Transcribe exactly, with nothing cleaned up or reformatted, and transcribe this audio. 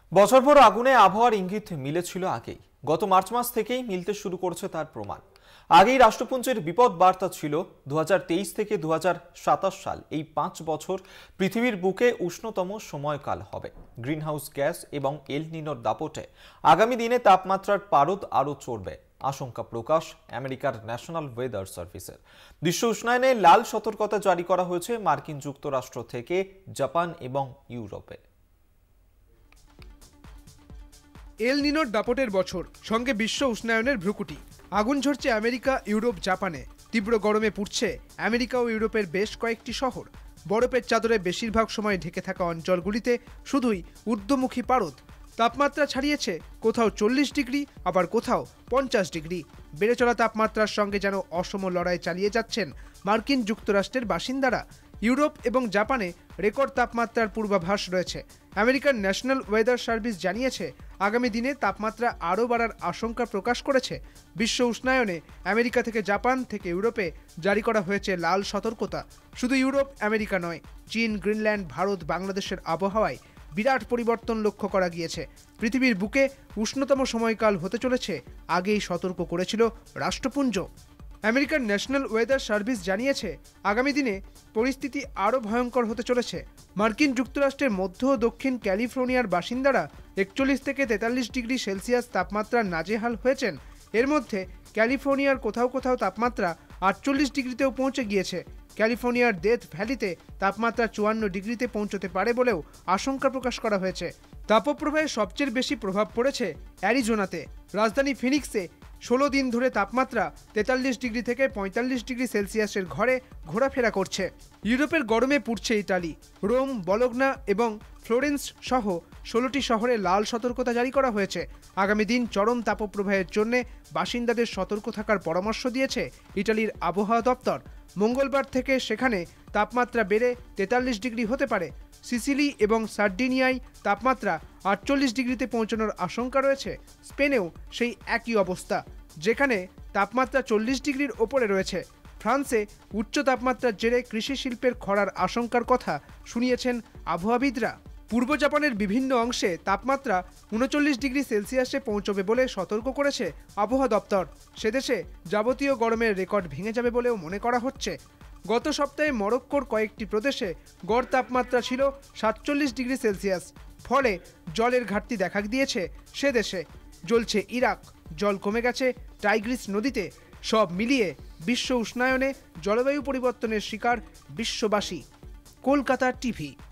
বছরভর আগুনে আবহাওয়ার ইঙ্গিত মিলেছিল আগেই। গত মার্চ মাস থেকেই মিলতে শুরু করেছে তার প্রমাণ। আগেই রাষ্ট্রপুঞ্জের বিপদ বার্তা ছিল দু হাজার তেইশ থেকে দু হাজার সাতাশ সাল, এই পাঁচ বছর পৃথিবীর বুকে উষ্ণতম সময়কাল হবে। গ্রিনহাউস গ্যাস এবং এল নিনোর দাপটে আগামী দিনে তাপমাত্রার পারদ আরও চড়বে, আশঙ্কা প্রকাশ আমেরিকার ন্যাশনাল ওয়েদার সার্ভিসের। বিশ্ব উষ্ণায়নে লাল সতর্কতা জারি করা হয়েছে মার্কিন যুক্তরাষ্ট্র থেকে জাপান এবং ইউরোপে। এল নিনোর দাপটের বছর, সঙ্গে বিশ্ব উষ্ণায়নের ভ্রুকুটি। আগুন ঝরছে আমেরিকা, ইউরোপ, জাপানে। তীব্র গরমে পুড়ছে আমেরিকা ও ইউরোপের বেশ কয়েকটি শহর। বরফের চাদরে বেশিরভাগ সময় ঢেকে থাকা অঞ্চলগুলিতে শুধুই ঊর্ধ্বমুখী পারদ। তাপমাত্রা ছাড়িয়েছে কোথাও চল্লিশ ডিগ্রি, আবার কোথাও পঞ্চাশ ডিগ্রি। বেড়ে চলা তাপমাত্রার সঙ্গে যেন অসম লড়াই চালিয়ে যাচ্ছেন মার্কিন যুক্তরাষ্ট্রের বাসিন্দারা। ইউরোপ এবং জাপানে রেকর্ড তাপমাত্রার পূর্বাভাস রয়েছে। আমেরিকার ন্যাশনাল ওয়েদার সার্ভিস জানিয়েছে, আগামী দিনে তাপমাত্রা আরও বাড়ার আশঙ্কা প্রকাশ করেছে। বিশ্ব উষ্ণায়নে আমেরিকা থেকে জাপান থেকে ইউরোপে জারি করা হয়েছে লাল সতর্কতা। শুধু ইউরোপ, আমেরিকা নয়, চীন, গ্রিনল্যান্ড, ভারত, বাংলাদেশের আবহাওয়ায় বিরাট পরিবর্তন লক্ষ্য করা গিয়েছে। পৃথিবীর বুকে উষ্ণতম সময়কাল হতে চলেছে, আগেই সতর্ক করেছিল রাষ্ট্রপুঞ্জ। আমেরিকার ন্যাশনাল ওয়েদার সার্ভিস জানিয়েছে, আগামী দিনে পরিস্থিতি আরও ভয়ঙ্কর হতে চলেছে। মার্কিন যুক্তরাষ্ট্রের মধ্য ও দক্ষিণ ক্যালিফোর্নিয়ার বাসিন্দারা একচল্লিশ থেকে তেতাল্লিশ ডিগ্রি সেলসিয়াস তাপমাত্রার নাজেহাল হয়েছেন। এর মধ্যে ক্যালিফোর্নিয়ার কোথাও কোথাও তাপমাত্রা আটচল্লিশ ডিগ্রিতেও পৌঁছে গিয়েছে। ক্যালিফোর্নিয়ার ডেথ ভ্যালিতে তাপমাত্রা চুয়ান্ন ডিগ্রিতে পৌঁছতে পারে বলেও আশঙ্কা প্রকাশ করা হয়েছে। তাপপ্রবাহের সবচেয়ে বেশি প্রভাব পড়েছে অ্যারিজোনাতে। রাজধানী ফিনিক্সে ষোলো দিন ধরে তাপমাত্রা তেতাল্লিশ ডিগ্রি থেকে পঁয়তাল্লিশ ডিগ্রি সেলসিয়াসের ঘরে ঘোরাফেরা করছে। ইউরোপের গরমে পুড়ছে ইতালি। রোম, বলোগনা এবং ফ্লোরেন্স সহ ষোলোটি শহরে লাল সতর্কতা জারি করা হয়েছে। আগামী দিন চরম তাপপ্রবাহের জন্য বাসিন্দাদের সতর্ক থাকার পরামর্শ দিয়েছে ইটালির আবহাওয়া দপ্তর। মঙ্গলবার থেকে সেখানে তাপমাত্রা বেড়ে তেতাল্লিশ ডিগ্রি হতে পারে। সিসিলি এবং সার্ডিনিয়ায় তাপমাত্রা আটচল্লিশ ডিগ্রিতে পৌঁছানোর আশঙ্কা রয়েছে। স্পেনেও সেই একই অবস্থা, যেখানে তাপমাত্রা চল্লিশ ডিগ্রির ওপরে রয়েছে। ফ্রান্সে উচ্চ তাপমাত্রার জেরে কৃষি শিল্পের খরার আশঙ্কার কথা শুনিয়েছেন আবহাওয়াবিদরা। পূর্ব জাপানের বিভিন্ন অংশে তাপমাত্রা উনচল্লিশ ডিগ্রি সেলসিয়াসে পৌঁছবে বলে সতর্ক করেছে আবহাওয়া দপ্তর। সেদেশে যাবতীয় গরমের রেকর্ড ভেঙে যাবে বলেও মনে করা হচ্ছে। গত সপ্তাহে মরক্কোর কয়েকটি প্রদেশে গড় তাপমাত্রা ছিল সাতচল্লিশ ডিগ্রি সেলসিয়াস। ফলে জলের ঘাটতি দেখা দিয়েছে সে দেশে। জ্বলছে ইরাক, জল কমে গেছে টাইগ্রিস নদীতে। সব মিলিয়ে বিশ্ব উষ্ণায়নে জলবায়ু পরিবর্তনের শিকার বিশ্ববাসী। কলকাতা টিভি।